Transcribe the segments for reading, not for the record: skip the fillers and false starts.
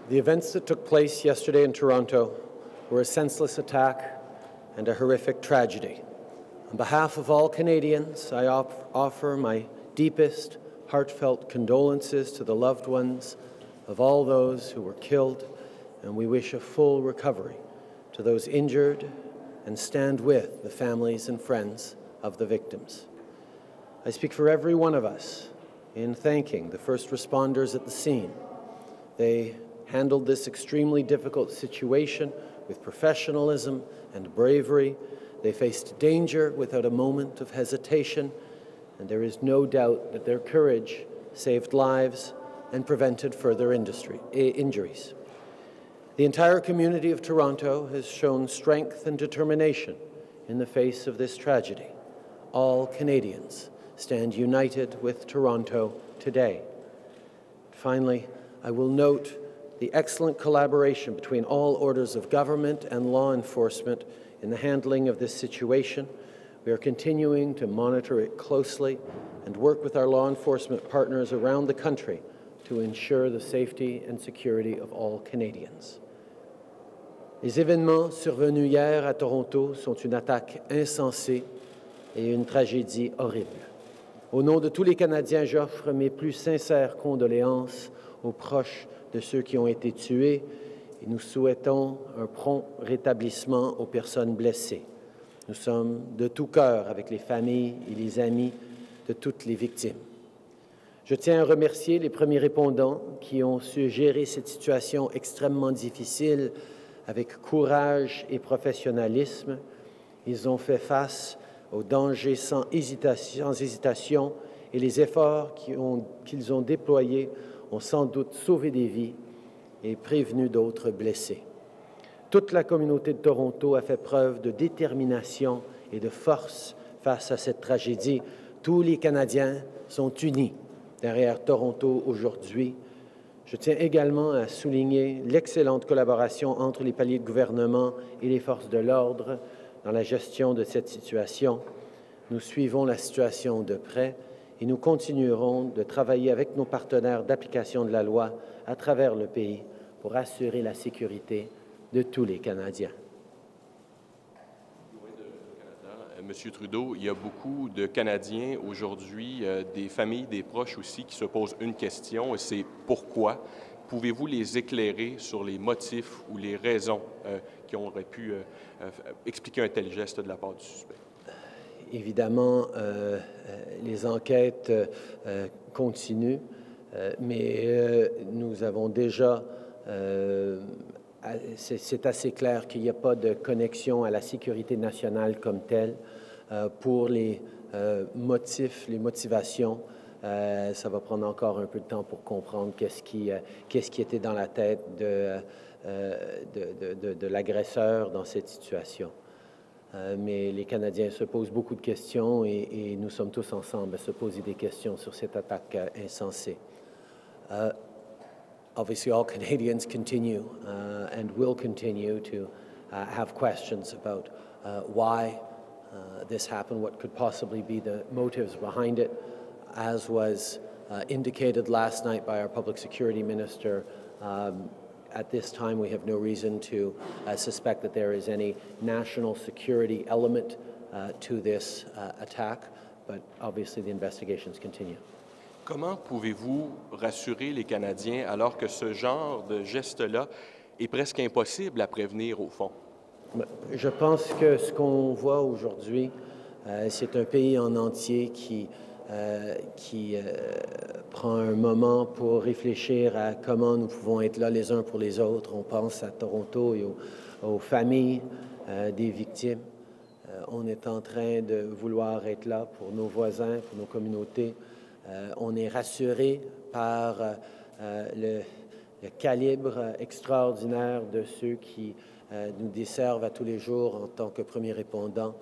The events that took place yesterday in Toronto were a senseless attack and a horrific tragedy. On behalf of all Canadians, I offer my deepest, heartfelt condolences to the loved ones of all those who were killed, and we wish a full recovery to those injured and stand with the families and friends of the victims. I speak for every one of us in thanking the first responders at the scene. They handled this extremely difficult situation with professionalism and bravery. They faced danger without a moment of hesitation, and there is no doubt that their courage saved lives and prevented further injuries. The entire community of Toronto has shown strength and determination in the face of this tragedy. All Canadians stand united with Toronto today. Finally, I will note the excellent collaboration between all orders of government and law enforcement in the handling of this situation. We are continuing to monitor it closely and work with our law enforcement partners around the country to ensure the safety and security of all Canadians. Les événements survenus hier à Toronto sont une attaque insensée et une tragédie horrible. Au nom de tous les Canadiens, j'offre mes plus sincères condoléances aux proches de ceux qui ont été tués et nous souhaitons un prompt rétablissement aux personnes blessées. Nous sommes de tout cœur avec les familles et les amis de toutes les victimes. Je tiens à remercier les premiers répondants qui ont su gérer cette situation extrêmement difficile avec courage et professionnalisme. Ils ont fait face aux dangers sans hésitation et les efforts qu'ils ont déployés ont sans doute sauvé des vies et prévenu d'autres blessés. Toute la communauté de Toronto a fait preuve de détermination et de force face à cette tragédie. Tous les Canadiens sont unis derrière Toronto aujourd'hui. Je tiens également à souligner l'excellente collaboration entre les paliers de gouvernement et les forces de l'ordre dans la gestion de cette situation. Nous suivons la situation de près et nous continuerons de travailler avec nos partenaires d'application de la loi à travers le pays pour assurer la sécurité de tous les Canadiens. Monsieur Trudeau, il y a beaucoup de Canadiens aujourd'hui, des familles, des proches aussi, qui se posent une question, et c'est pourquoi. Pouvez-vous les éclairer sur les motifs ou les raisons qui auraient pu expliquer un tel geste de la part du suspect? Évidemment, les enquêtes continuent, mais nous avons déjà... c'est assez clair qu'il n'y a pas de connexion à la sécurité nationale comme telle. Pour les motifs, les motivations, ça va prendre encore un peu de temps pour comprendre qu'est-ce qui était dans la tête de l'agresseur dans cette situation. Mais les Canadiens se posent beaucoup de questions et nous sommes tous ensemble à se poser des questions sur cette attaque insensée. Obviously, all Canadians continue and will continue to have questions about why this happened, what could possibly be the motives behind it. As was indicated last night by our Public Security Minister, at this time we have no reason to suspect that there is any national security element to this attack, but obviously the investigations continue. Comment pouvez-vous rassurer les Canadiens alors que ce genre de geste-là est presque impossible à prévenir au fond? Je pense que ce qu'on voit aujourd'hui, c'est un pays en entier qui prend un moment pour réfléchir à comment nous pouvons être là les uns pour les autres. On pense à Toronto et aux familles des victimes. On est en train de vouloir être là pour nos voisins, pour nos communautés. On est rassuré par le calibre extraordinaire de ceux qui nous desservent à tous les jours en tant que premiers répondants.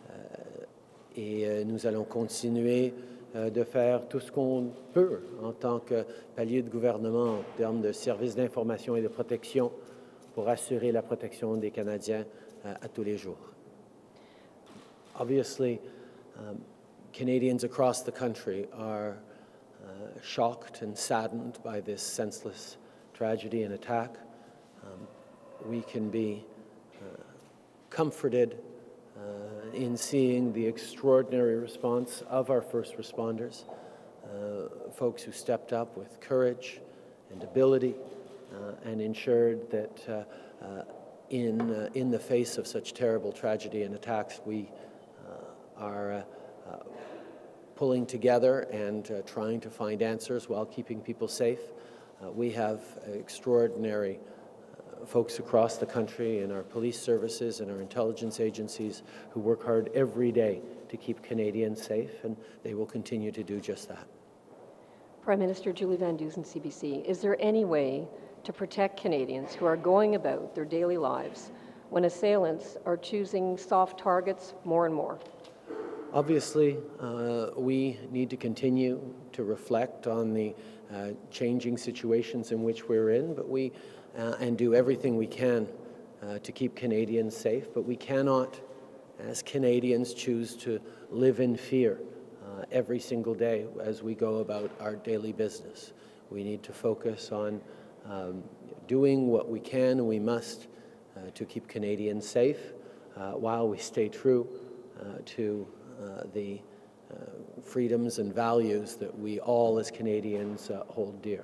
Et nous allons continuer de faire tout ce qu'on peut en tant que palier de gouvernement en termes de services d'information et de protection pour assurer la protection des Canadiens à tous les jours. Obviously, Canadians across the country are shocked and saddened by this senseless tragedy and attack, we can be comforted in seeing the extraordinary response of our first responders, folks who stepped up with courage and ability and ensured that in the face of such terrible tragedy and attacks, we are pulling together and trying to find answers while keeping people safe. We have extraordinary folks across the country in our police services and our intelligence agencies who work hard every day to keep Canadians safe, and they will continue to do just that. Prime Minister Julie Van Dusen, CBC, is there any way to protect Canadians who are going about their daily lives when assailants are choosing soft targets more and more? Obviously, we need to continue to reflect on the changing situations in which we're in, but and do everything we can to keep Canadians safe. But we cannot, as Canadians, choose to live in fear every single day as we go about our daily business. We need to focus on doing what we can and we must to keep Canadians safe while we stay true to the freedoms and values that we all as Canadians hold dear.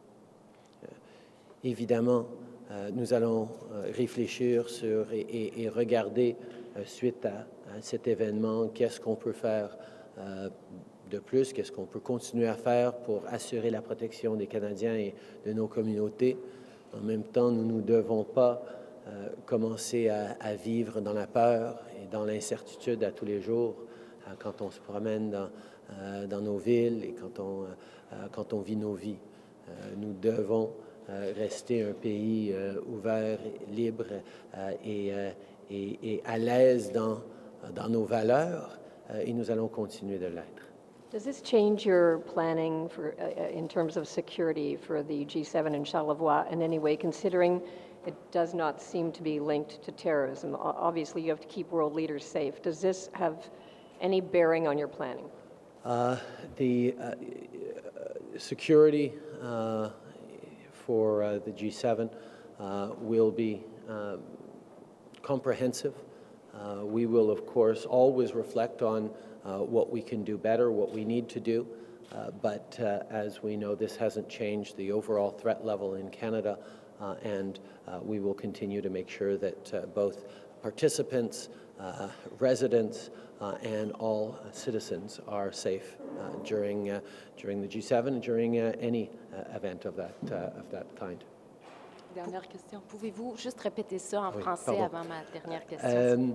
Évidemment, nous allons réfléchir sur et regarder suite à cet événement, qu'est-ce qu'on peut faire de plus, qu'est-ce qu'on peut continuer à faire pour assurer la protection des Canadiens et de nos communautés. En même temps, nous ne devons pas commencer à vivre dans la peur et dans l'incertitude à tous les jours quand on se promène dans nos villes et quand on vit nos vies. Nous devons rester un pays ouvert, libre et à l'aise dans nos valeurs et nous allons continuer de l'être. Does this change your planning for, in terms of security for the G7 in Charlevoix in any way, considering it does not seem to be linked to terrorism? Obviously, you have to keep world leaders safe. Does this have any bearing on your planning? The security for the G7 will be comprehensive. We will, of course, always reflect on what we can do better, what we need to do, but as we know, this hasn't changed the overall threat level in Canada, and we will continue to make sure that both participants, residents, and all citizens are safe during the G7 and during any event of that kind. Dernière question. Pouvez-vous juste répéter ça en français pardon. avant ma dernière question?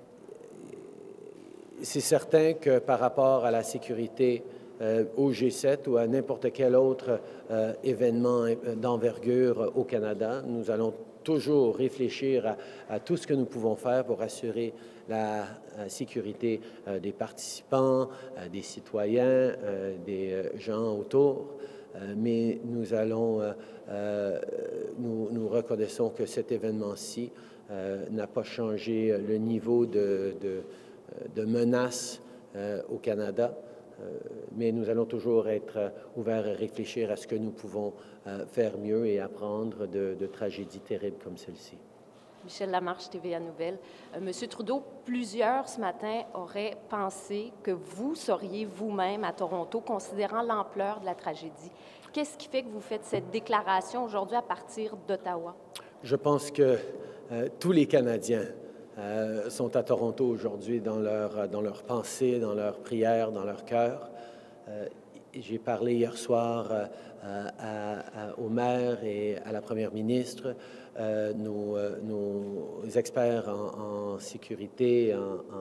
C'est certain que par rapport à la sécurité au G7 ou à n'importe quel autre événement d'envergure au Canada, nous allons toujours réfléchir à tout ce que nous pouvons faire pour assurer la sécurité des participants, des citoyens, des gens autour. Mais nous allons, nous reconnaissons que cet événement-ci n'a pas changé le niveau de menace au Canada, mais nous allons toujours être ouverts à réfléchir à ce que nous pouvons faire mieux et apprendre de tragédies terribles comme celle-ci. Michel Lamarche, TVA Nouvelles. Monsieur Trudeau, plusieurs ce matin auraient pensé que vous seriez vous-même à Toronto, considérant l'ampleur de la tragédie. Qu'est-ce qui fait que vous faites cette déclaration aujourd'hui à partir d'Ottawa? Je pense que tous les Canadiens sont à Toronto aujourd'hui dans leur pensée, dans leurs prières, dans leur cœur. J'ai parlé hier soir au maire et à la première ministre. Nos experts en sécurité,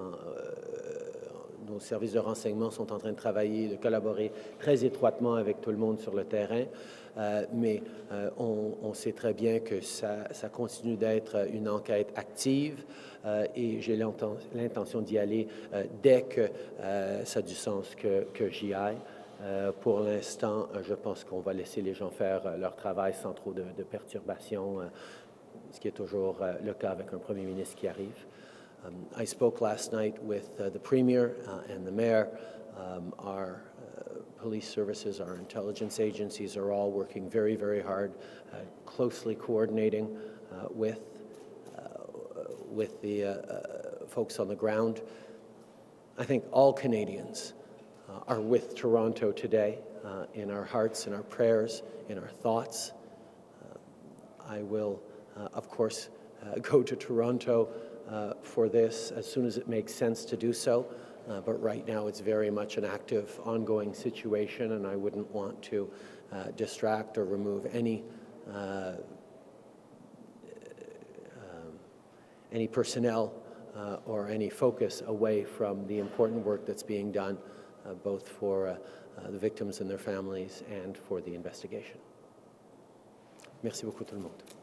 nos services de renseignement sont en train de travailler, de collaborer très étroitement avec tout le monde sur le terrain. Mais on sait très bien que ça continue d'être une enquête active et j'ai l'intention d'y aller dès que ça a du sens que j'y aille. Pour l'instant, je pense qu'on va laisser les gens faire leur travail sans trop de perturbations, ce qui est toujours le cas avec un premier ministre qui arrive. I spoke last night with the Premier and the Mayor. Our police services, our intelligence agencies are all working very, very hard, closely coordinating with the folks on the ground. I think all Canadians are with Toronto today, in our hearts, in our prayers, in our thoughts. I will, of course, go to Toronto for this as soon as it makes sense to do so. But right now it's very much an active, ongoing situation, and I wouldn't want to distract or remove any personnel or any focus away from the important work that's being done, both for the victims and their families and for the investigation. Merci beaucoup tout le monde.